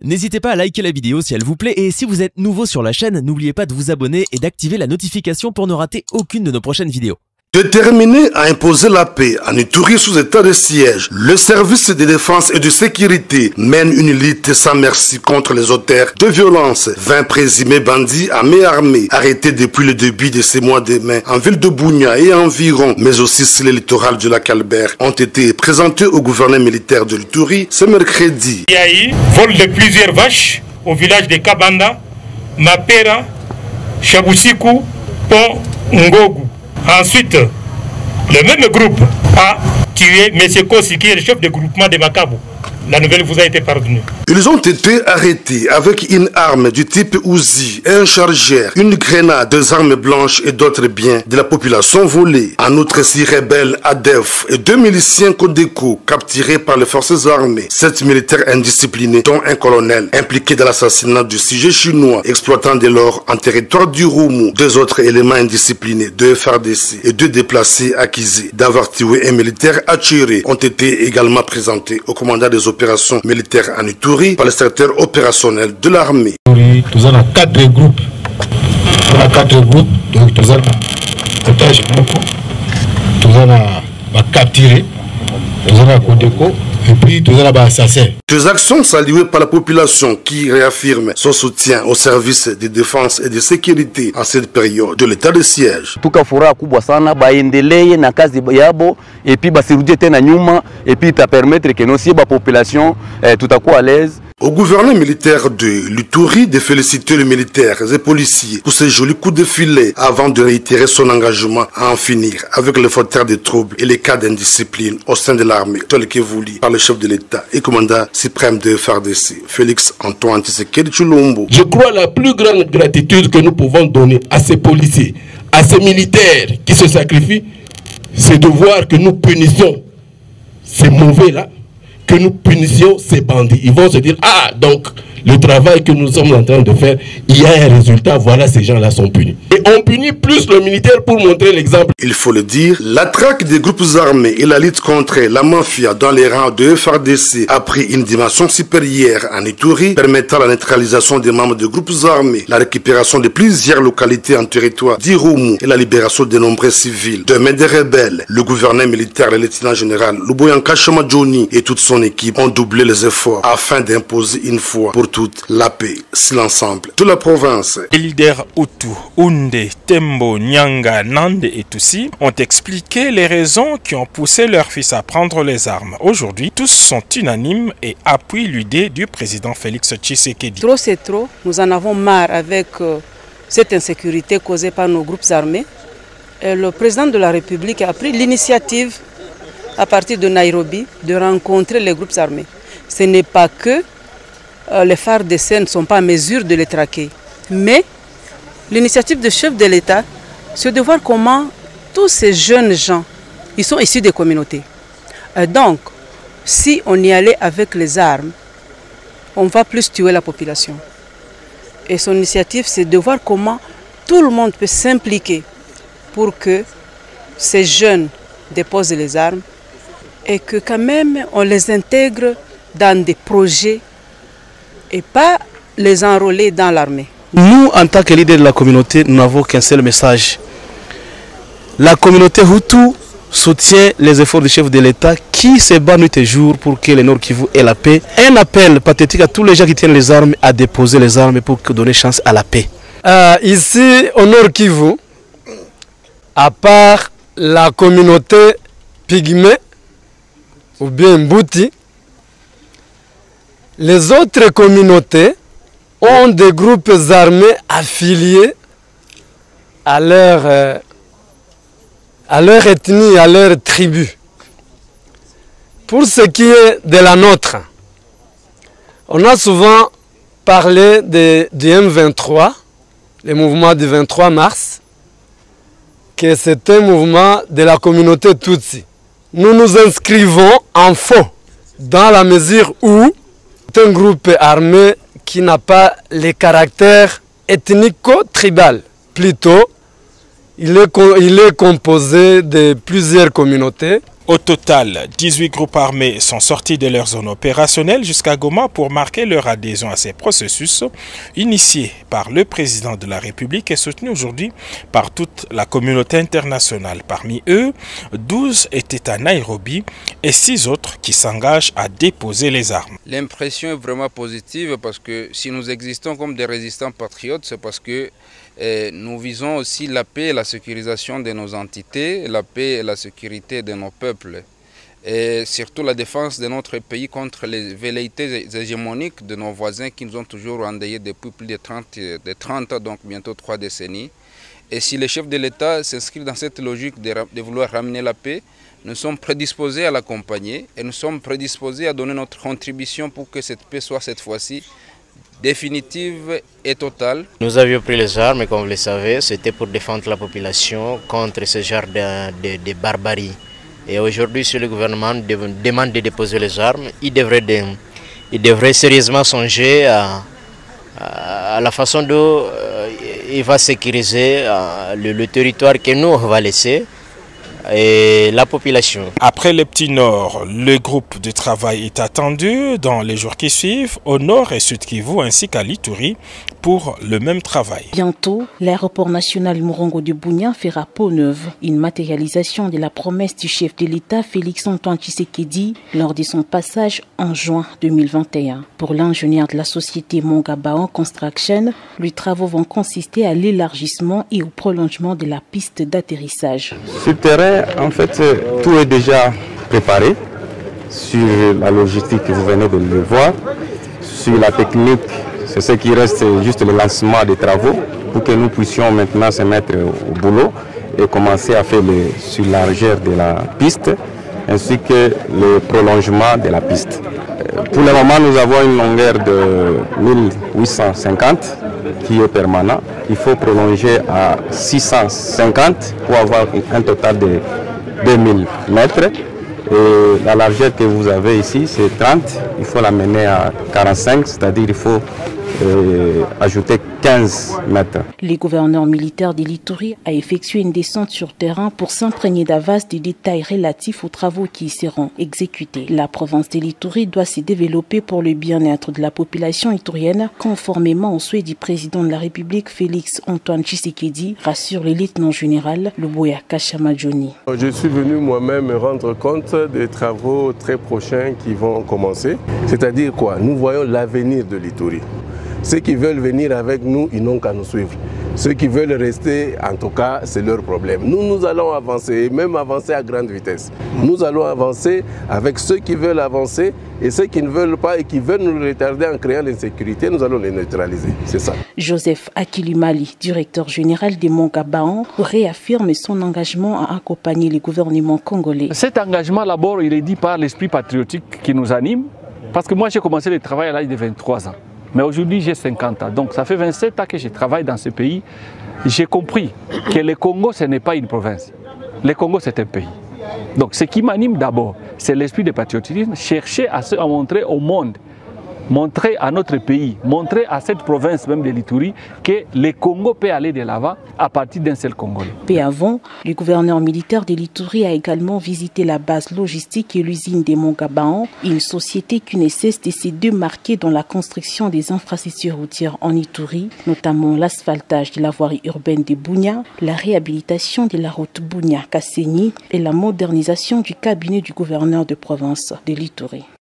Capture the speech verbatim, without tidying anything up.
N'hésitez pas à liker la vidéo si elle vous plaît et si vous êtes nouveau sur la chaîne, n'oubliez pas de vous abonner et d'activer la notification pour ne rater aucune de nos prochaines vidéos. Déterminé à imposer la paix en Ituri sous état de siège, le service de défense et de sécurité mène une lutte sans merci contre les auteurs de violence. vingt présumés bandits à main armée, arrêtés depuis le début de ces mois de mai en ville de Bunia et environ, mais aussi sur le littoral de la Calbert, ont été présentés au gouverneur militaire de l'Ituri ce mercredi. Il y a eu vol de plusieurs vaches au village de Kabanda, Mapera, Chaboussikou, Pont Ngogu. Ensuite, le même groupe a tué M. Kossi, qui est le chef de groupement de Makabo. La nouvelle vous a été pardonnée. Ils ont été arrêtés avec une arme du type Uzi, un chargeur, une grenade, deux armes blanches et d'autres biens de la population volés. En outre, six rebelles A D E F et deux miliciens Codeco capturés par les forces armées. Sept militaires indisciplinés, dont un colonel impliqué dans l'assassinat du sujet chinois, exploitant de l'or en territoire du Roumou. Deux autres éléments indisciplinés, deux F R D C et deux déplacés accusés d'avoir tué un militaire attiré, ont été également présentés au commandant des opérations militaires en Ituri par le secrétaire opérationnel de l'armée. Nous avons quatre groupes. Nous avons quatre groupes. Donc nous avons otage beaucoup. Nous avons capturé. Nous avons Codeco. Et puis nous avons assassin. Des actions saluées par la population qui réaffirme son soutien aux services de défense et de sécurité en cette période de l'état de siège. Tuka furaha kubwa sana baendelee na kazi yabo et puis basirudie tena nyuma et puis ta permettre que nos ba population eh, tutakuwa à l'aise. Au gouverneur militaire de l'Ituri de féliciter les militaires et policiers pour ces jolis coups de filet avant de réitérer son engagement à en finir avec les fauteurs de troubles et les cas d'indiscipline au sein de l'armée, tel que voulu par le chef de l'État et commandant suprême de F R D C, Félix Antoine Tshisekedi Tshilombo. Je crois la plus grande gratitude que nous pouvons donner à ces policiers, à ces militaires qui se sacrifient, c'est de voir que nous punissons ces mauvais-là, que nous punissions ces bandits. Ils vont se dire, ah, donc, le travail que nous sommes en train de faire, il y a un résultat, voilà, ces gens-là sont punis. Et on punit plus le militaire pour montrer l'exemple. Il faut le dire, la traque des groupes armés et la lutte contre la mafia dans les rangs de F R D C a pris une dimension supérieure en Ituri, permettant la neutralisation des membres de groupes armés, la récupération de plusieurs localités en territoire d'Irumu et la libération de nombreux civils. De main des rebelles, le gouverneur militaire, le lieutenant-général Luboyanka Johnny et toute son équipe ont doublé les efforts afin d'imposer une fois pour toute la paix sur l'ensemble de la province. Les leaders Hutu, Unde, Tembo, Nyanga, Nande et Tutsi ont expliqué les raisons qui ont poussé leurs fils à prendre les armes. Aujourd'hui, tous sont unanimes et appuient l'idée du président Félix Tshisekedi. Trop c'est trop, nous en avons marre avec euh, cette insécurité causée par nos groupes armés. Et le président de la République a pris l'initiative à partir de Nairobi de rencontrer les groupes armés. Ce n'est pas que euh, les F A R D C ne sont pas en mesure de les traquer, mais l'initiative du chef de l'État, c'est de voir comment tous ces jeunes gens, ils sont issus des communautés. Et donc, si on y allait avec les armes, on va plus tuer la population. Et son initiative, c'est de voir comment tout le monde peut s'impliquer pour que ces jeunes déposent les armes et que quand même on les intègre dans des projets et pas les enrôler dans l'armée. Nous, en tant que leader de la communauté, nous n'avons qu'un seul message. La communauté Hutu soutient les efforts du chef de l'État qui se bat nuit et jour pour que le Nord Kivu ait la paix. Un appel pathétique à tous les gens qui tiennent les armes à déposer les armes pour donner chance à la paix. Euh, ici, au Nord Kivu, à part la communauté Pygmée ou bien Mbouti, les autres communautés ont des groupes armés affiliés à leur, euh, à leur ethnie, à leur tribu. Pour ce qui est de la nôtre, on a souvent parlé de, du M vingt-trois, le mouvement du vingt-trois mars, que c'est un mouvement de la communauté Tutsi. Nous nous inscrivons en faux, dans la mesure où c'est un groupe armé qui n'a pas le caractère ethnico-tribal. Plutôt, il est, il est composé de plusieurs communautés. Au total, dix-huit groupes armés sont sortis de leur zone opérationnelle jusqu'à Goma pour marquer leur adhésion à ces processus initiés par le président de la République et soutenus aujourd'hui par toute la communauté internationale. Parmi eux, douze étaient à Nairobi et six autres qui s'engagent à déposer les armes. L'impression est vraiment positive parce que si nous existons comme des résistants patriotes, c'est parce que eh, nous visons aussi la paix et la sécurisation de nos entités, la paix et la sécurité de nos peuples, et surtout la défense de notre pays contre les velléités hégémoniques de nos voisins qui nous ont toujours endeuillés depuis plus de trente, de trente ans, donc bientôt trois décennies. Et si les chefs de l'État s'inscrivent dans cette logique de, de vouloir ramener la paix, nous sommes prédisposés à l'accompagner et nous sommes prédisposés à donner notre contribution pour que cette paix soit cette fois-ci définitive et totale. Nous avions pris les armes, comme vous le savez, c'était pour défendre la population contre ce genre de, de, de barbarie. Et aujourd'hui, si le gouvernement demande de déposer les armes, il devrait, de, il devrait sérieusement songer à, à la façon dont euh, il va sécuriser euh, le, le territoire que nous on va laisser et la population. Après le Petit Nord, le groupe de travail est attendu dans les jours qui suivent au Nord et Sud Kivu ainsi qu'à l'Ituri pour le même travail. Bientôt, l'aéroport national Morongo de Bunia fera peau neuve, une matérialisation de la promesse du chef de l'État Félix Antoine Tshisekedi lors de son passage en juin deux mille vingt et un. Pour l'ingénieur de la société Mongabaon Construction, les travaux vont consister à l'élargissement et au prolongement de la piste d'atterrissage. Sur le terrain, en fait, tout est déjà préparé sur la logistique que vous venez de le voir, sur la technique. C'est ce qui reste juste le lancement des travaux pour que nous puissions maintenant se mettre au boulot et commencer à faire le sur la largeur de la piste ainsi que le prolongement de la piste. Pour le moment, nous avons une longueur de mille huit cent cinquante qui est permanent. Il faut prolonger à six cent cinquante pour avoir un total de deux mille mètres. Et la largeur que vous avez ici, c'est trente. Il faut l'amener à quarante-cinq, c'est-à-dire il faut euh, ajouter quinze mètres. Le gouverneur militaire de l'Ituri a effectué une descente sur terrain pour s'imprégner d'avance des détails relatifs aux travaux qui y seront exécutés. La province de l'Ituri doit se développer pour le bien-être de la population iturienne, conformément au souhait du président de la République Félix Antoine Tshisekedi, rassure le lieutenant général Luboya Kashamadjoni. Je suis venu moi-même me rendre compte des travaux très prochains qui vont commencer. C'est-à-dire quoi? Nous voyons l'avenir de l'Ituri. Ceux qui veulent venir avec nous, ils n'ont qu'à nous suivre. Ceux qui veulent rester, en tout cas, c'est leur problème. Nous, nous allons avancer, et même avancer à grande vitesse. Nous allons avancer avec ceux qui veulent avancer et ceux qui ne veulent pas et qui veulent nous retarder en créant l'insécurité, nous allons les neutraliser. C'est ça. Joseph Akilimali, directeur général des Mongabaon, réaffirme son engagement à accompagner le gouvernement congolais. Cet engagement, d'abord, il est dit par l'esprit patriotique qui nous anime. Parce que moi, j'ai commencé le travail à l'âge de vingt-trois ans. Mais aujourd'hui, j'ai cinquante ans. Donc, ça fait vingt-sept ans que je travaille dans ce pays. J'ai compris que le Congo, ce n'est pas une province. Le Congo, c'est un pays. Donc, ce qui m'anime d'abord, c'est l'esprit de patriotisme, chercher à, se, à montrer au monde, montrer à notre pays, montrer à cette province même de l'Ituri que le Congo peut aller de l'avant à partir d'un seul Congolais. Peu avant, le gouverneur militaire de l'Ituri a également visité la base logistique et l'usine des Mongabaon, une société qui ne cesse de se démarquer dans la construction des infrastructures routières en Ituri, notamment l'asphaltage de la voirie urbaine de Bunia, la réhabilitation de la route Bunia-Kasséni et la modernisation du cabinet du gouverneur de province de l'Ituri.